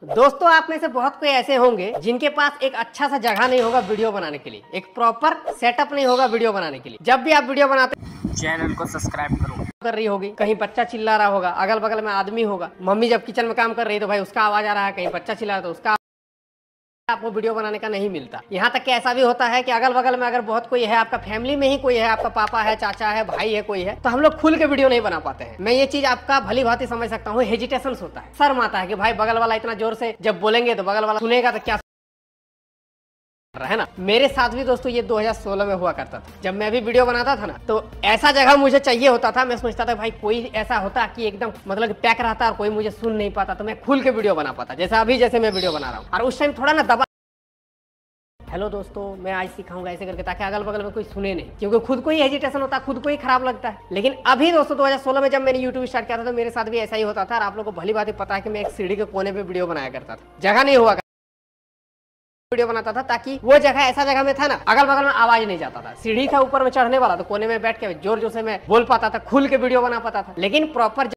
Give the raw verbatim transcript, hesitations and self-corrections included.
दोस्तों, आप में से बहुत कोई ऐसे होंगे जिनके पास एक अच्छा सा जगह नहीं होगा वीडियो बनाने के लिए, एक प्रॉपर सेटअप नहीं होगा वीडियो बनाने के लिए। जब भी आप वीडियो बनाते चैनल को सब्सक्राइब करो कर रही होगी, कहीं बच्चा चिल्ला रहा होगा, अगल बगल में आदमी होगा, मम्मी जब किचन में काम कर रही है तो भाई उसका आवाज आ रहा है, कहीं बच्चा चिल्ला रहा है तो उसका, आपको वीडियो बनाने का नहीं मिलता। यहाँ तक कि ऐसा भी होता है कि अगल बगल में अगर बहुत कोई है, आपका फैमिली में ही कोई है, आपका पापा है, चाचा है, भाई है, कोई है, तो हम लोग खुल के वीडियो नहीं बना पाते हैं। मैं ये चीज आपका भली भांति समझ सकता हूँ, हेजिटेशन होता है, शर्म आता है कि भाई बगल वाला इतना जोर से जब बोलेंगे तो बगल वाला सुनेगा तो क्या है ना। मेरे साथ भी दोस्तों ये दो हज़ार सोलह में हुआ करता था। जब मैं भी वीडियो बनाता था ना, तो ऐसा जगह मुझे चाहिए होता था। मैं सोचता था भाई कोई ऐसा होता कि एकदम मतलब कि पैक रहता और कोई मुझे सुन नहीं पाता, तो मैं खुल के वीडियो बना पाता, जैसा अभी जैसे मैं वीडियो बना रहा हूँ। और उस टाइम थोड़ा ना दबा, हेलो दोस्तों मैं आज सिखाऊंगा ऐसे करके, ताकि अगल बगल में कोई सुने नहीं, क्योंकि खुद को ही हेजिटेशन होता है, खुद को ही खराब लगता है। लेकिन अभी दोस्तों दो हज़ार सोलह में जब मैंने यूट्यूब स्टार्ट किया था तो मेरे साथ भी ऐसा ही होता था। और आप लोगों को भली बात पता है कि मैं एक सीढ़ी के कोने पे वीडियो बनाया करता था, जगह नहीं हुआ वीडियो बनाता था, ताकि वो जगह ऐसा जगह में था ना, अगल बगल में आवाज नहीं जाता था। सीढ़ी था ऊपर में चढ़ने वाला, तो कोने में बैठ के जोर जोर से मैं बोल पाता था, खुल के वीडियो बना पाता था। लेकिन प्रॉपर